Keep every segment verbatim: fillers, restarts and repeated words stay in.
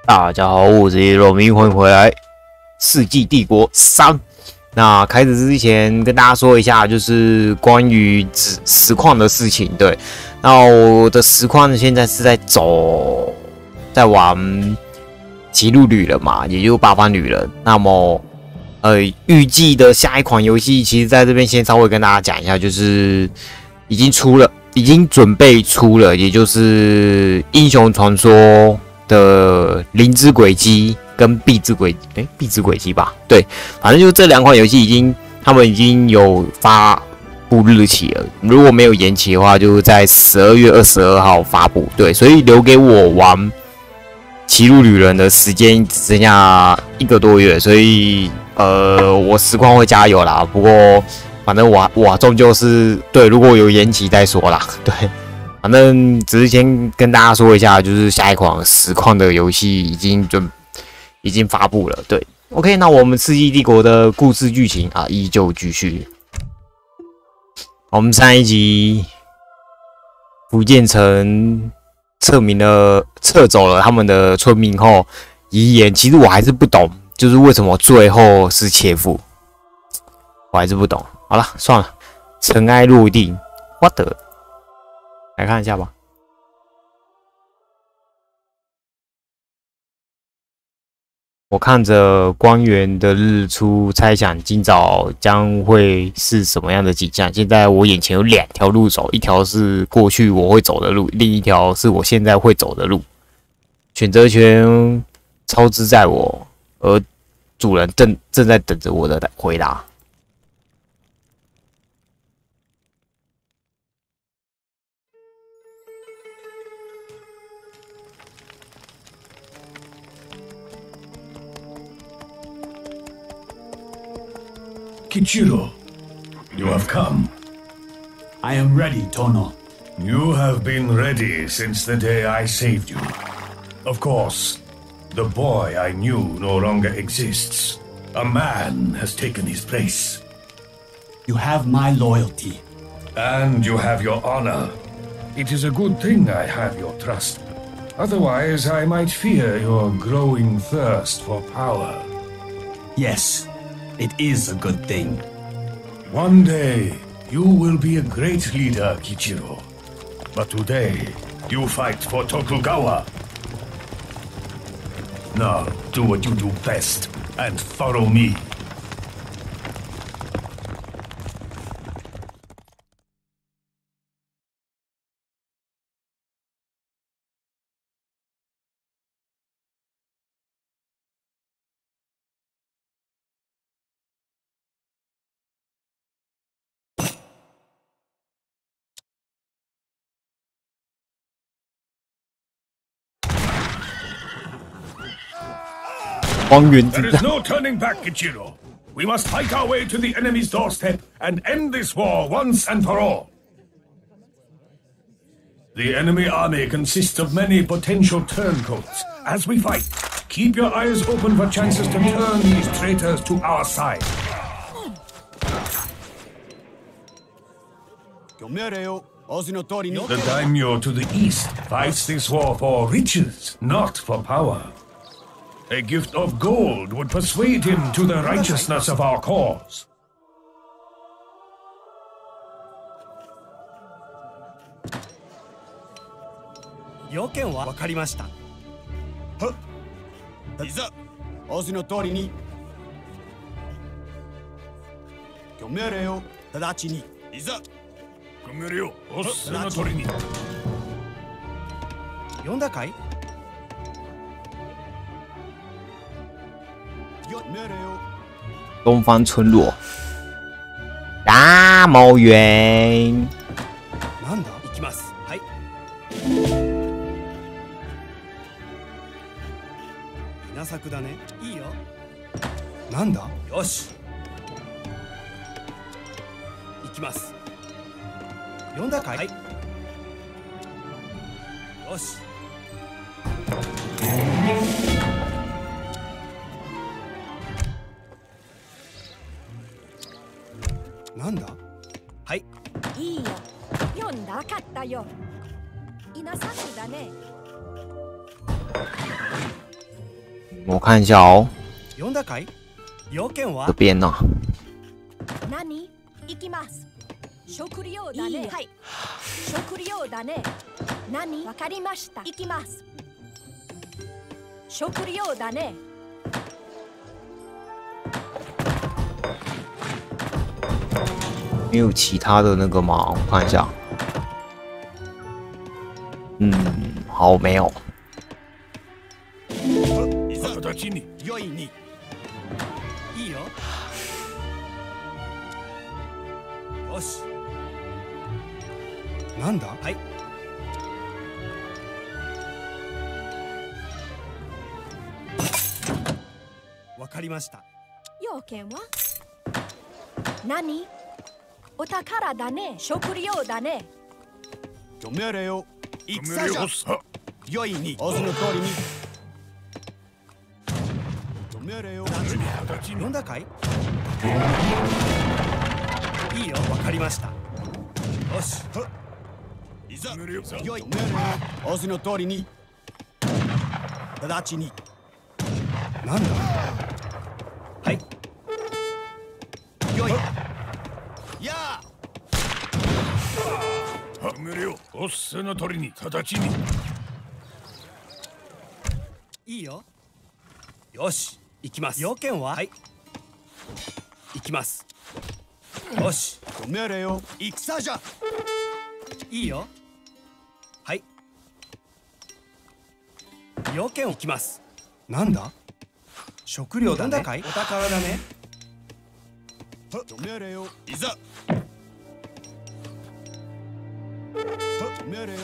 大家好，我是肉明，欢迎回来《世纪帝国三》。那开始之前跟大家说一下，就是关于实况的事情。对，那我的实况现在是在走，在玩歧路旅人嘛，也就是八方旅人。那么，呃，预计的下一款游戏，其实在这边先稍微跟大家讲一下，就是已经出了，已经准备出了，也就是《英雄传说》的灵之轨迹跟壁之轨，哎，壁之轨迹吧，对，反正就这两款游戏已经，他们已经有发布日期了。如果没有延期的话，就在十二月二十二号发布。对，所以留给我玩歧路旅人的时间只剩下一个多月，所以呃，我实况会加油啦。不过反正我我终究是对，如果有延期再说啦，对。反正只是先跟大家说一下，就是下一款实况的游戏已经准已经发布了。对 ，OK， 那我们《世纪帝国》的故事剧情啊，依旧继续。我们上一集福建城撤民了，撤走了他们的村民后，遗言其实我还是不懂，就是为什么最后是切腹，我还是不懂。好了，算了，尘埃落定，我的。来看一下吧。我看着光源的日出，猜想今早将会是什么样的景象。现在我眼前有两条路走，一条是过去我会走的路，另一条是我现在会走的路。选择权操之在我，而主人正正在等着我的回答。 Kichiro, you have come. I am ready, Tono. You have been ready since the day I saved you. Of course, the boy I knew no longer exists. A man has taken his place. You have my loyalty. And you have your honor. It is a good thing I have your trust. Otherwise, I might fear your growing thirst for power. Yes, it is a good thing. One day, you will be a great leader, Kichiro. But today, you fight for Tokugawa. Now, do what you do best, and follow me. There is no turning back, Kichiro. We must fight our way to the enemy's doorstep and end this war once and for all. The enemy army consists of many potential turncoats. As we fight, keep your eyes open for chances to turn these traitors to our side. The daimyo to the east fights this war for riches, not for power. A gift of gold would persuade him to the righteousness of our cause. Yonda 东方村落，大毛原。 なんだ？行きます。はい。稲作だね。いいよ。なんだ？よし。行きます。呼んだかい？はい。よし。なんだ？はい。 いいよ。読んだかったよ。稲作だね。 我看一下哦， 呼んだかい？要件は这？边呢、 何？行きます。食料だね。はい。食料だね。何？わかりました。行きます。食料だね。 没有其他的那个吗？我看一下。嗯，好，没有。 直に良いに。いいよ。よし。なんだ？はい。わかりました。 要件は？何？お宝だね。食料だね。 ご命令を。 命戦じゃ。 令をさ良いに。オズの通りに。ご命令を。 直に呼んだかい？いいよ、わかりました。よし。いざ。 命令をさ良い命令を。オズの通りに。直ちに。なんだ？はい。良い。やあ。 命令をおっせの通りに直ちにいいよ。よし、行きます。要件は？はい。行きます。よし、ご命令を。戦じゃ。いいよ。はい。要件を行きます。なんだ？食料だね。なんだかい？お宝だね。ご命令を。いざ。命令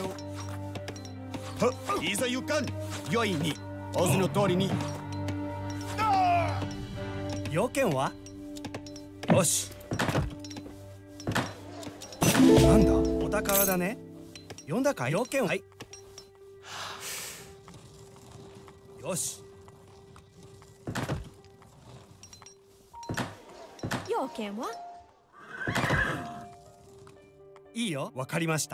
を。いざ行かん。良いに。オズの通りに。要件は？よし。なんだ？お宝だね。呼んだかい？要件は？はい。よし。 要件は？ いいよ、わかりました。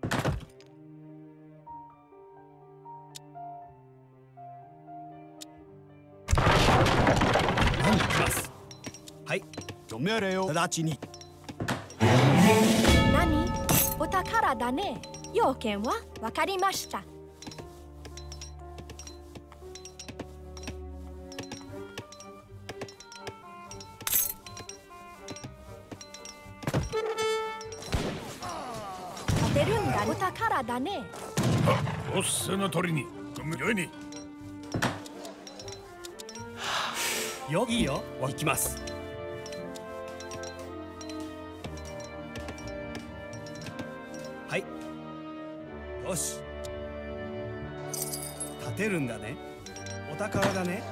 何行きます。はい、ご命令を。直ちに。 何？お宝だね。要件は？わかりました。立てるんだ。お宝だね。 おっせの通りによいによ、いいよ、行きます。はい。よし。立てるんだね。お宝だね。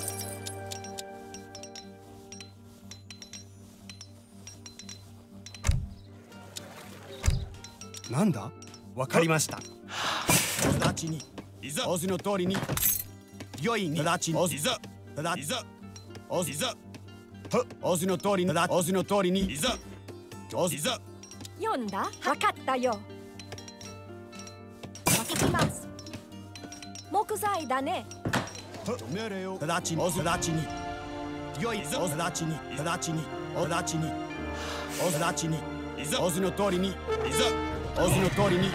なんだ？わかりました。直ちに。いざ。オズの通りに。良いに。直ちに。いざ。いざ。オズ。いざ。オズの通りに。オズの通りに。いざ。オズ。いざ。 読んだ？わかったよ。行きます。木材だね。 命令を。直ちに。オズ。直ちに。良い。オズ。直ちに。直ちに。オズ。直ちに。オズ。直ちに。いざ。オズの通りに。いざ。オズの通りに。い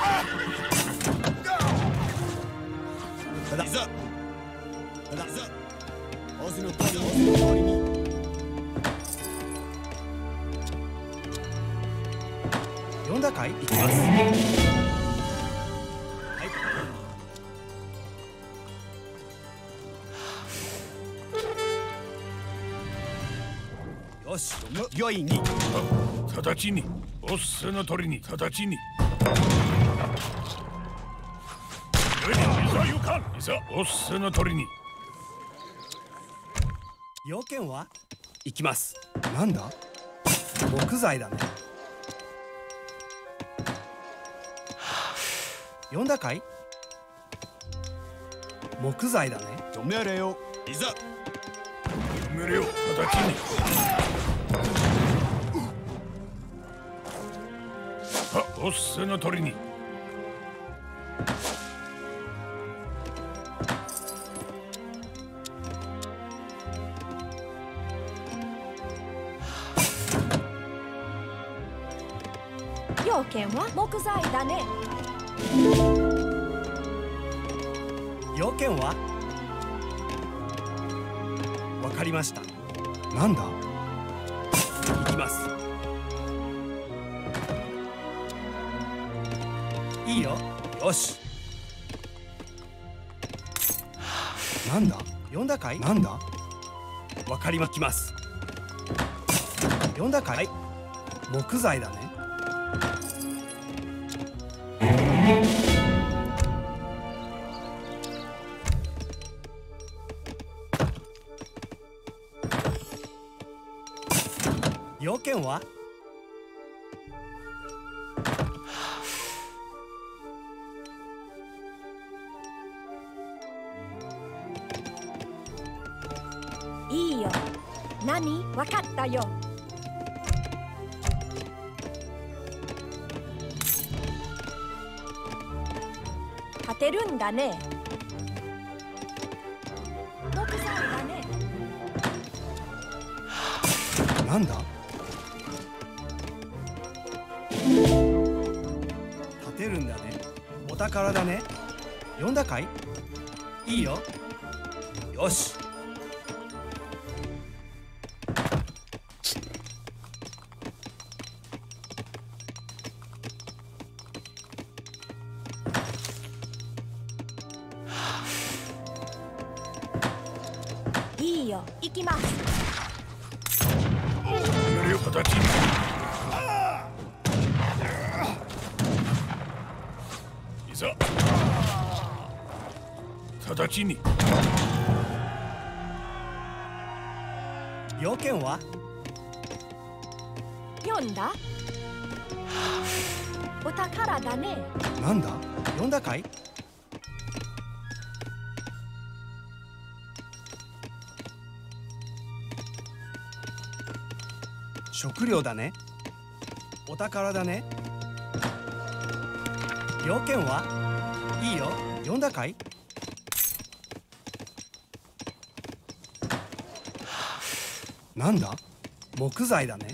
ざ。いざ。オズの通りに。オズの通りに。呼んだかい？行きます。はい。よし、良いに。 直ちにおっせの通りに直ちによいにいざ行かん。いざおっせの通りに。 要件は？行きます。なんだ？木材だね。呼んだかい？木材だね。ご命令を。いざ。 命令を直ちに。あ、おっせの通りに。 要件は木材だね。 要件はわかりました。なんだ。行きます。いいよ。よし。なんだ。呼んだかい。なんだ。わかりまきます。呼んだかい。木材だね。要件はいいよ。何？わかったよ。勝てるんだね。木材だね。 なんだ。勝てるんだね。お宝だね。呼んだかい。いいよ。よし。 いいよ。行きます。 形に。いざ直ちに。 要件は読んだ。お宝だね。 なんだ。読んだかい。食料だね。お宝だね。要件はいいよ。読んだかい。なんだ。木材だね。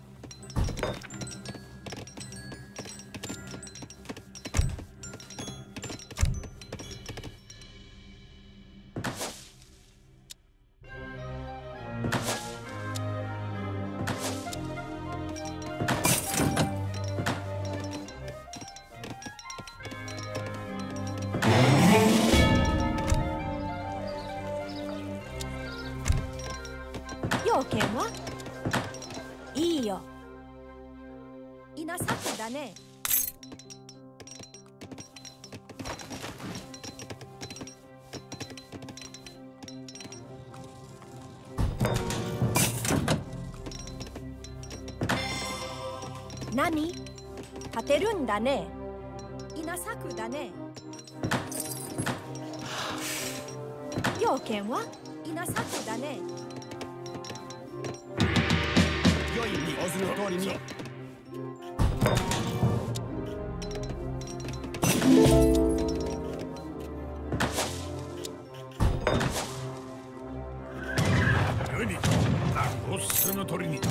要件はいいよ。稲作だね。何？立てるんだね。稲作だね。要件は稲作だね。 良いにお図の通りに。 よいにおすすの通りに。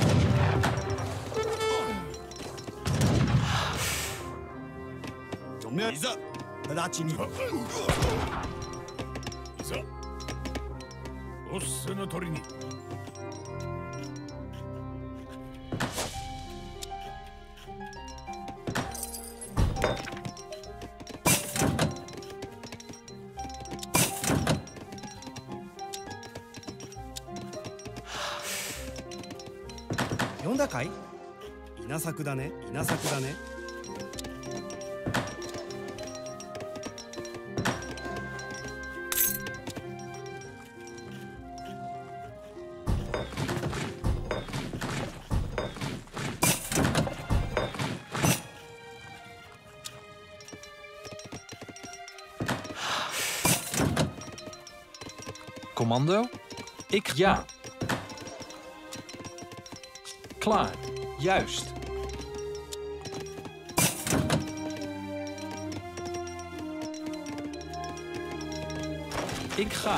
いざ直ちに。いざおすすの通りに。 読んだかい。稲作だね。稲作だね。 Commando? Ik ja. Klaar. Juist. Ik ga.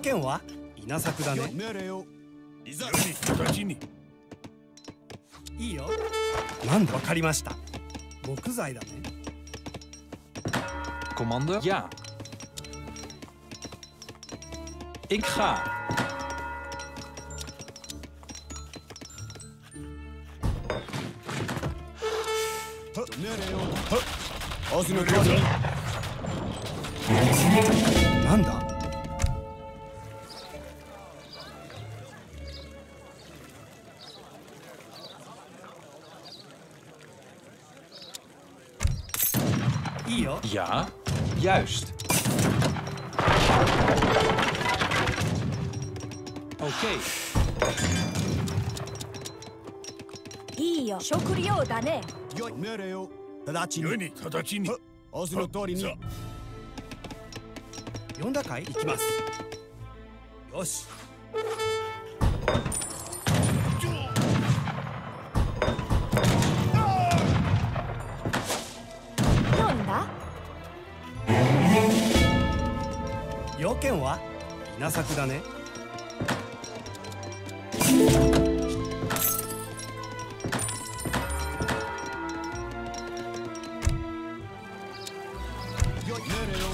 件は稲作だね。命令を。いざ。 直に。 いいよ。なんだ。わかりました。木材だね。 Commando ja. Ik ga. 命令を。オズの通りに。なんだ。いいよ。 Ja, juist. Oké. いいよ、食料だね。 よい命令を。直ちに。 よに、直ちに。 オズの通りに。呼んだかい。行きます。よし。 読んだ？ 要件は稲作だね。よい命令を。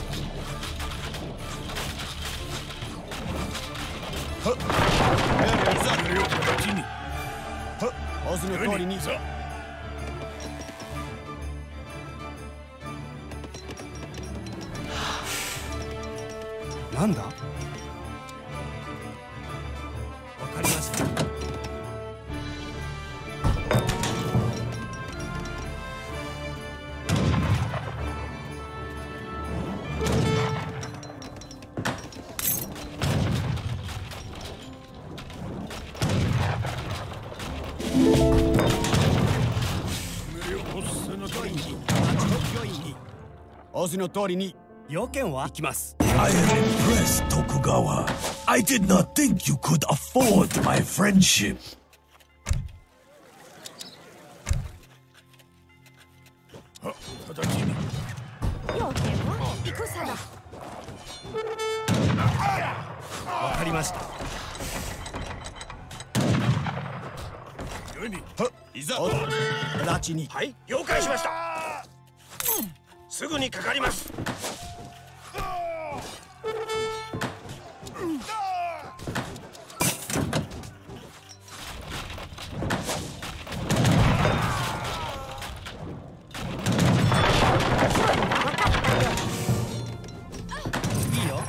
はっ命令さ。 命令を直ちに。 はっオズの通りに。なんだ。わかりました。オズの通りに。要件は行きます。 I am impressed, Tokugawa. I did not think you could afford my friendship. は、直ちに。 要件は戦だ。 わかりました。 よに。 はいざ。直ちに。 はい、了解しました。すぐにかかります。 いいよ。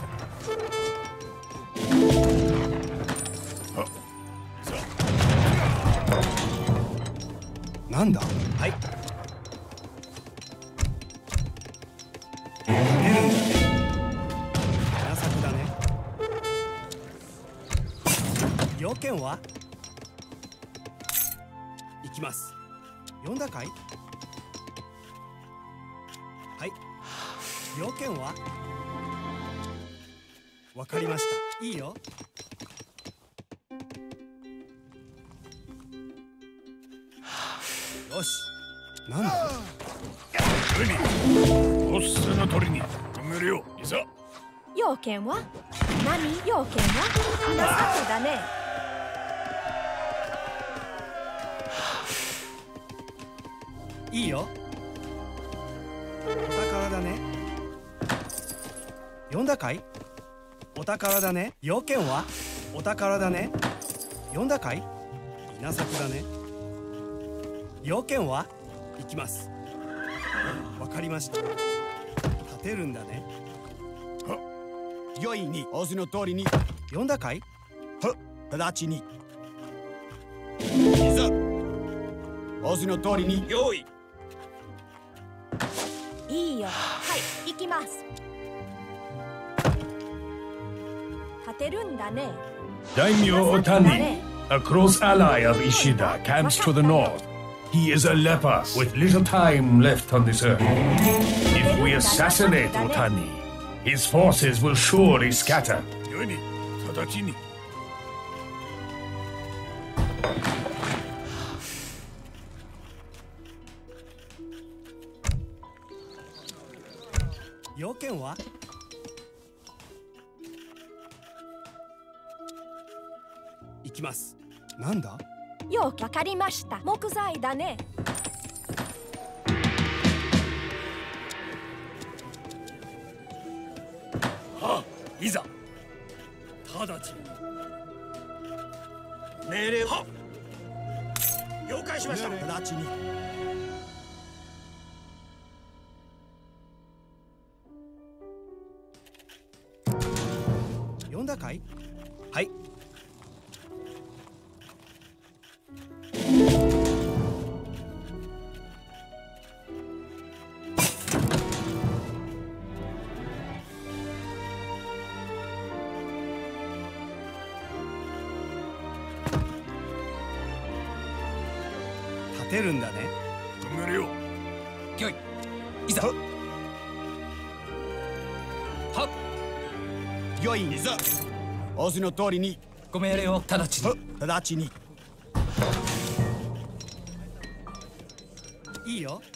なんだ。はい。出るんだね。稲作だね。要件は行きます。呼んだかい。はい。要件はわかりました。いいよ。よし。なんだ。 よに。おっせの鳥に。命令を。いざ。 要件は何？要件は稲作だね。 いいよ。お宝だね。呼んだかい。お宝だね。要件はお宝だね。呼んだかい。稲作だね。要件は行きます。わかりました。立てるんだね。よいに。オズの通りに。呼んだかい。はっ直ちに。いざ。オズの通りに。 用意。 いいよ。はい、行きます。立てるんだね。 Daimyo Otani, a close ally of Ishida, camps to the north. He is a leper with little time left on this earth. If we assassinate Otani, his forces will surely scatter. よに、直ちに。 要件はなんだ。 よくわかりました。木材だね。 はあ、いざ直ちに命令は了解しました。 直ちに。呼んだかい。はい。立てるんだね。 頑張れよ。 よい、いざ。はっ。 よい、いざ。仰せの通りに。 ご命令を直ちに。 直ちに。いいよ。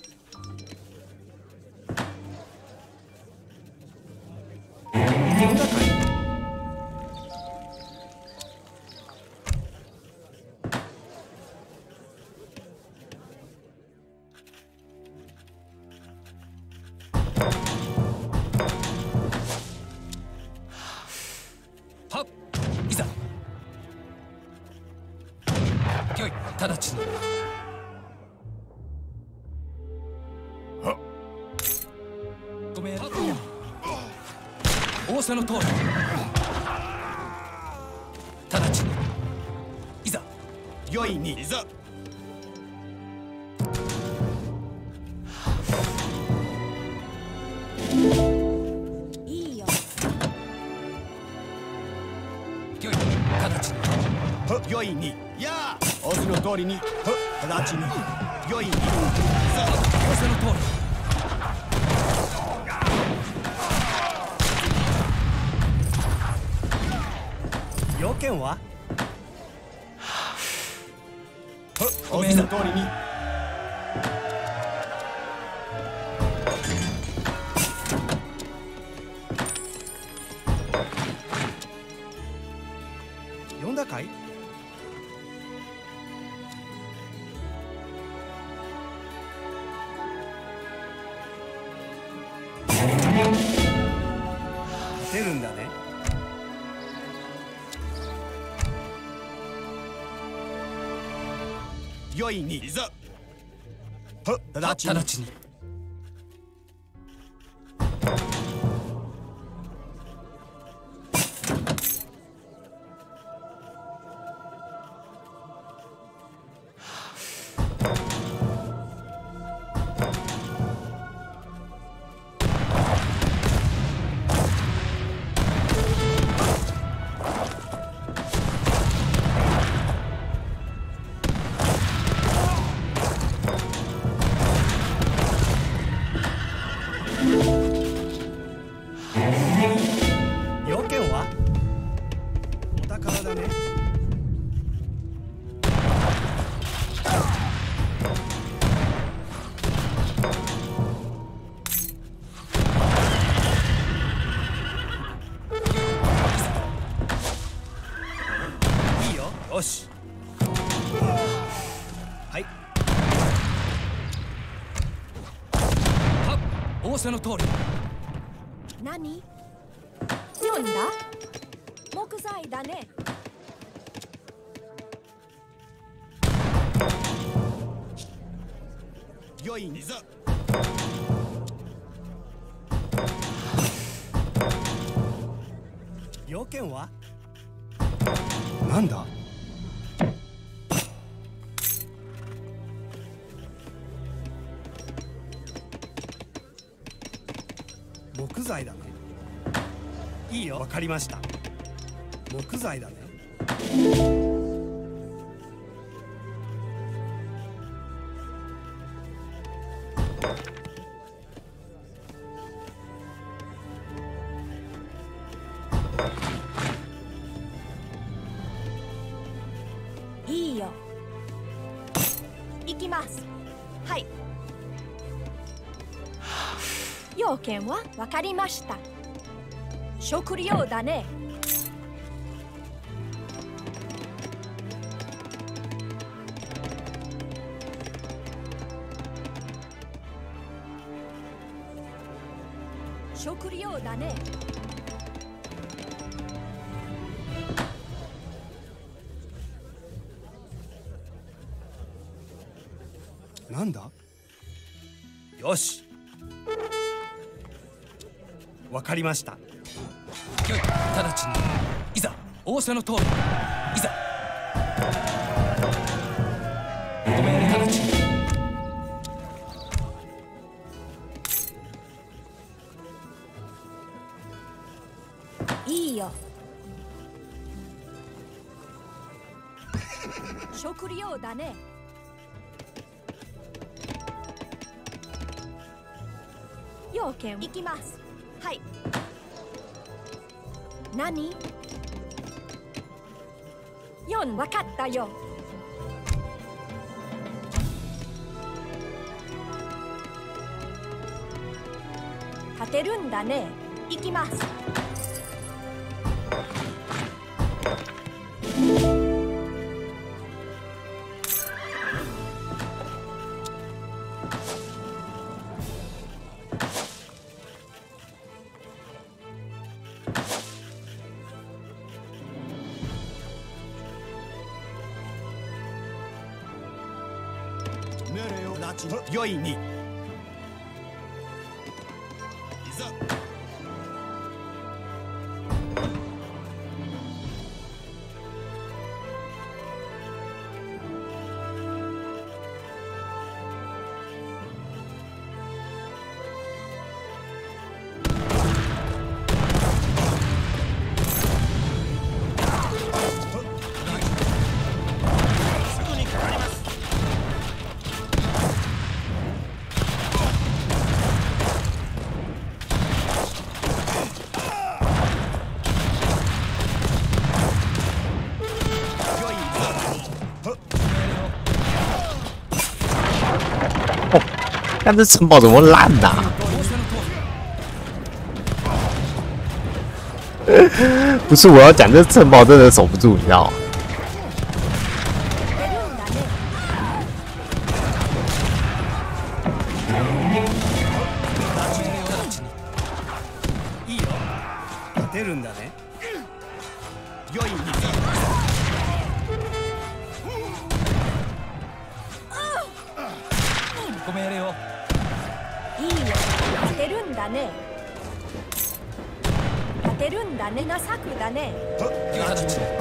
呼んだかい。 はっ。いざ。よい、直ちに。ご命令。仰せの通り。直ちに。いざ。 よいに。 いざ。 いいよ。 よい、直ちに。 よいに。やあ。仰せの通りに。直ちに。よいに。 仰せの通り。 要件は。仰せの通りに。呼んだかい。立てるんだね。よいに。 いざ。 直ちに。 直ちに。 要件は。お宝だね。いいよ。よし。はい。 はっ。仰せの通り。 何？読んだ？木材だね。 よいに。いざ。要件は。なんだ。木材だね。いいよ。わかりました。木材だね。 いいよ。行きます。はい。要件はわかりました。食料だね。 食料だね。 なんだ。 よし、 わかりました。 よい、直ちにいざ。仰せの通りいざ。ご命令直ちに。 いいよ。食料だね。要件行きます。はい。何？よん、わかったよ。勝てるんだね。行きます。 命令を直ちに良いに。いざ。 すぐにかかります。 但这城堡怎么烂呐、啊？不是我要讲，这城堡真的守不住，你知道吗？ いいよ。勝てるんだね。良いに。 ご命令を。 いいよ。勝てるんだね。勝てるんだね。なさくだね。 直ちに。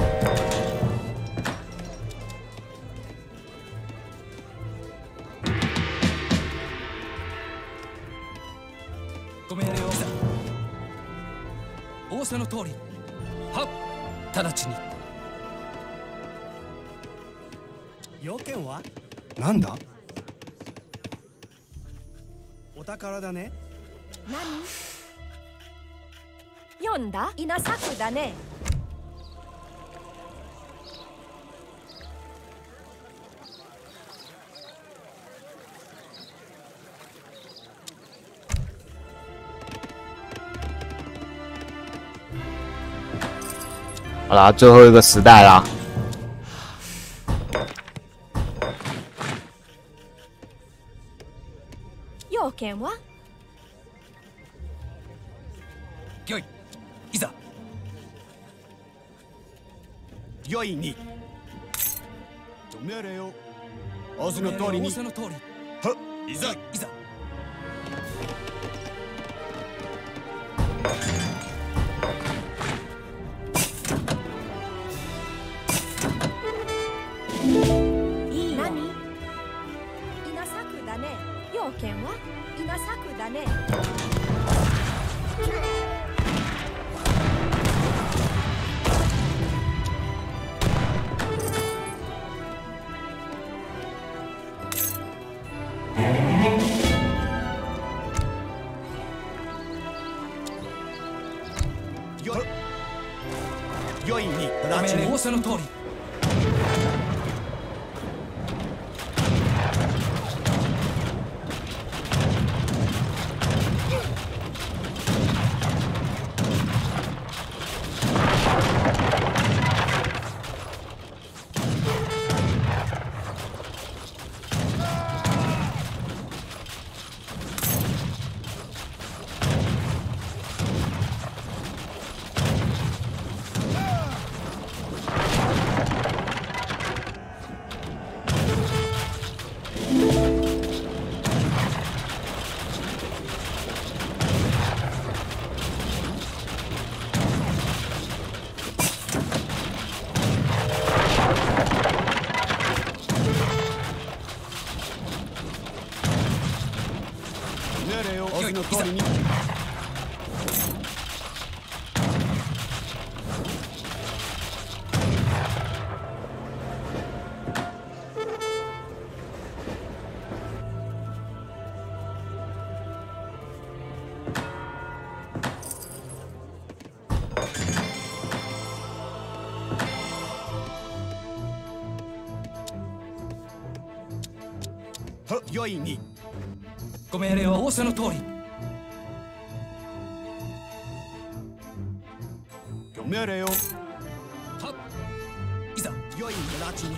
ご命令を。仰せの通り。はっ、直ちに。 要件はなんだ。お宝だね。 何？読んだ？稲作だね。 好啦，最后一个时代啦。 要件は？ よい、いざ。 良いに。命令を。仰せの通りに。 仰せの通り。 いざ。 いざ。 いい。何？稲作だね。要件は？稲作だね。 よ良いに。 ご命令仰せの通り。 仰せの通りに。良いに。 ご命令は仰せの通り。 ご命令を。 はっ、いざ。 良い直ちに。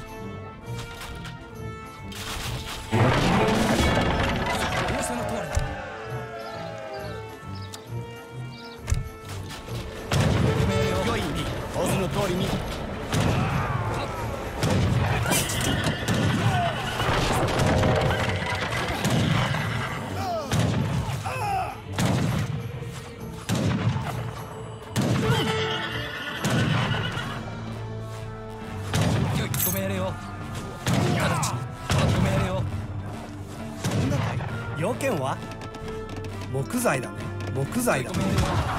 仰せの通り。ご命令を。 良いに。仰せの通りに。 ご命令を。直ちに。ご命令を。 なんだかい。要件は木材だね。木材だご命令を。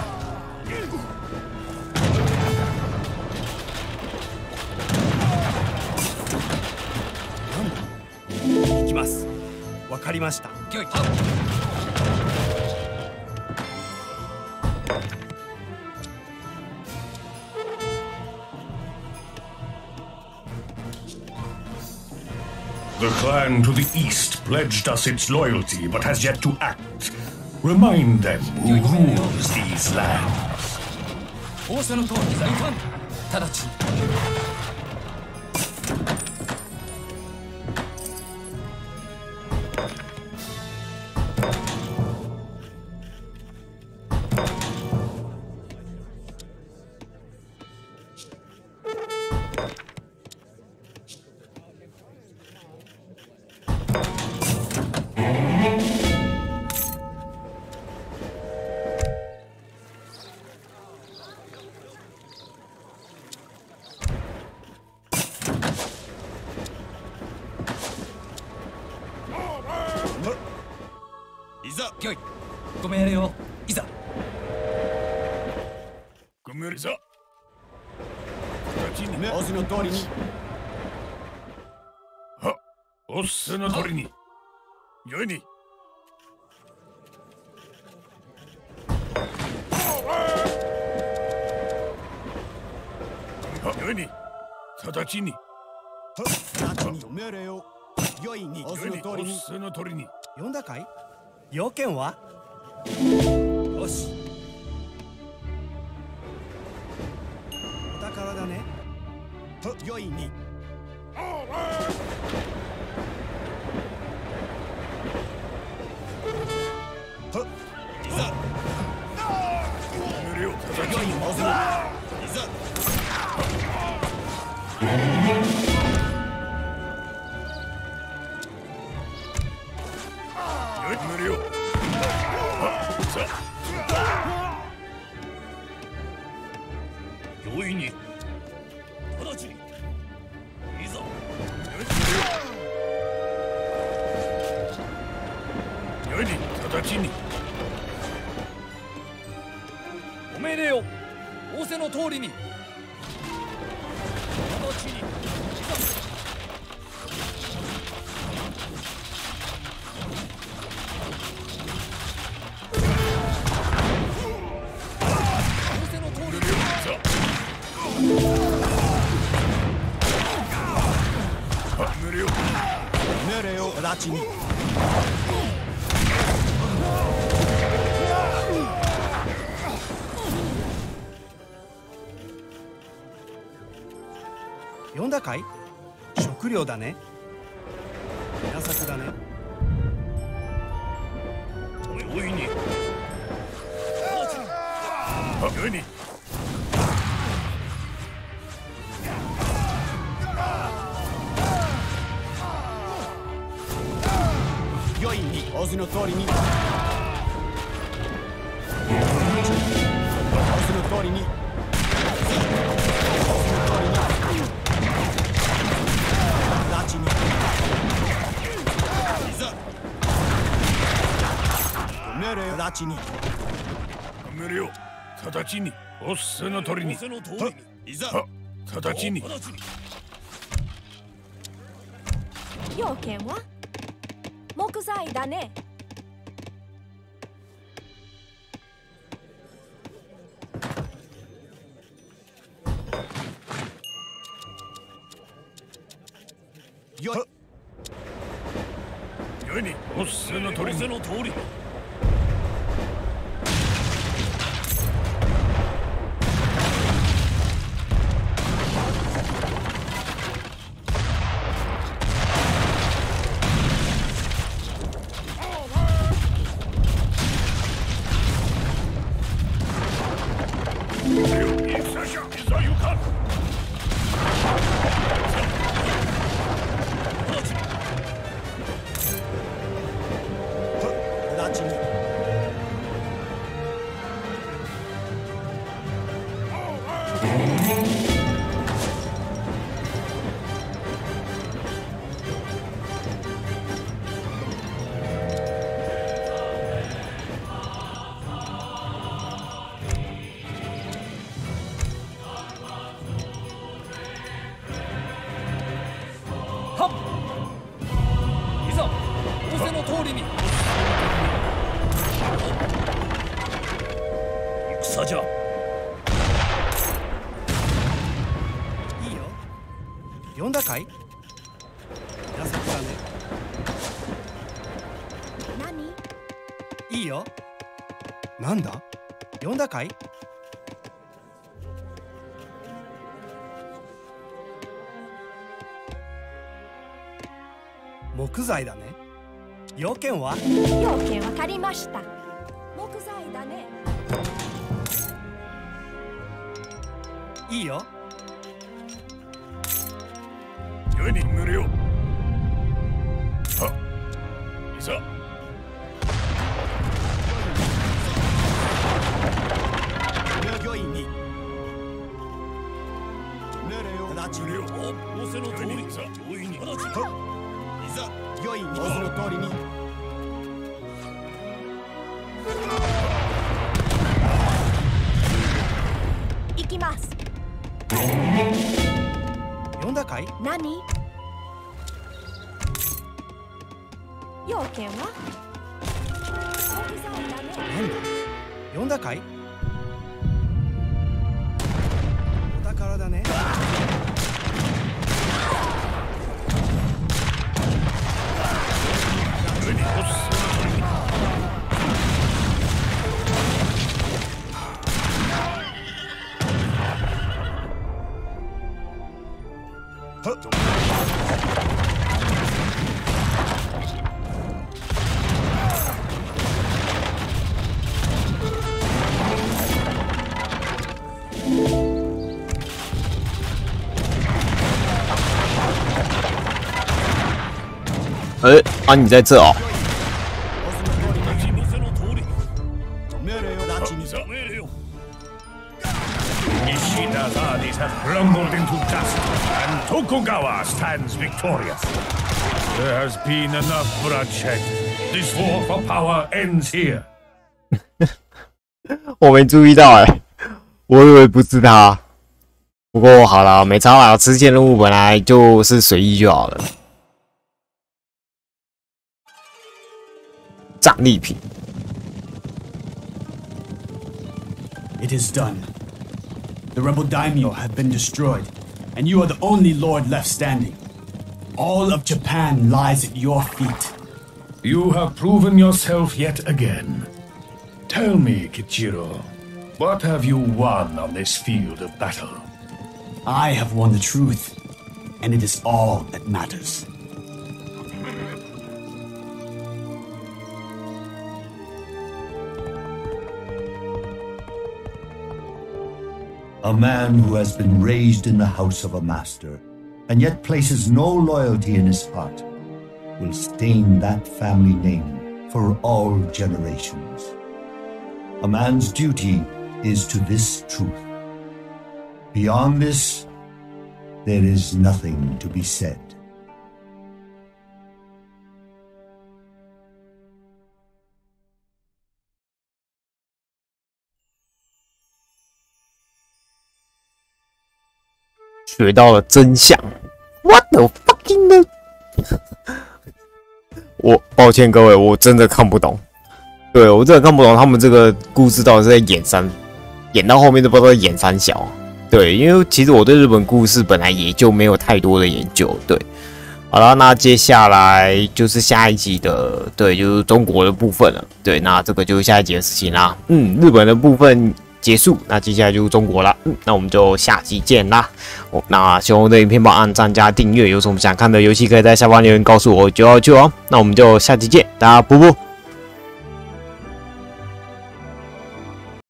行きます。わかりました。 御意。はっ。 The clan to the east pledged us its loyalty, but has yet to act. Remind them who rules these lands. 仰せの通り。在艦。直ちに。 いざ。 御意。ご命令を。いざ。 ご命令さ。 仰せの通りに。 はっ、おっせの通りに。よいに。はっ、よいに。直ちに。 直ちに。ご命令を。良いに。仰せの通りに。 おっせの通りに。 呼んだかい。要件はよし。お宝だね。 良いに。いざ。 無料直ち良いに。 仰せの。いざ。 無料。はっ、さ。容易に。直ちに。いざ。よいに。直ちに。 ご命令を。仰せの通りに。直ちに。 無料。 命令を。直ちに。 呼んだかい。食料だね。稲作だね。 容易に。はっ、よいに。 良いに。仰せの通りに。仰せの通りに。直ちに。いざ。ご命令を。直直ちに命令を直ちにおっせの通りに仰せの通りにいざは直ちに直ちに要件は木材だね。 よよいにおっせの通り仰せにの通りに戦じゃいざ行かん直ちにいざ仰せの通りに戦じゃいいよ。呼んだかい？やせくだね。 何？ いいよ。なんだ？呼んだかい？木材だね。要件は？ 要件わかりました。木材だね。 いいよ。 よいに命令をはいざよいに命令を直ちに仰せの通りにさ上位に直ちにいざよいに仰せの通りに行きます。 呼んだかい？ 何？要件は木材だね。 なんだ？呼んだかい？お宝だね。 よいにおっせの通りに哎，啊，你在这哦？ 仰せの通りに命令を直ちにさ命令を Nishida Zadis have crumbled into dust, and Tokugawa stands victorious. There has been enough bloodshed. This war for power ends here. 我没注意到哎、我以为不是他。不过好了，没差啦，支线任务本来就是随意就好了。战利品。 It is done. The rebel daimyo have been destroyed, and you are the only lord left standing. All of Japan lies at your feet. You have proven yourself yet again. Tell me, Kichiro, what have you won on this field of battle? I have won the truth, and it is all that matters. A man who has been raised in the house of a master, and yet places no loyalty in his heart, will stain that family name for all generations. A man's duty is to this truth. Beyond this, there is nothing to be said. 学到了真相。What the fucking the？ 我抱歉各位，我真的看不懂。对我真的看不懂他们这个故事到底是在演三，演到后面都不知道在演三小。对，因为其实我对日本故事本来也就没有太多的研究。对，好了，那接下来就是下一集的，对，就是中国的部分了。对，那这个就是下一集的事情啦。嗯，日本的部分结束，那接下来就是中国啦。嗯，那我们就下期见啦。哦，那喜欢我的影片，帮按赞加订阅。有什么想看的游戏，可以在下方留言告诉我，就要就哦。那我们就下期见，大家啵啵。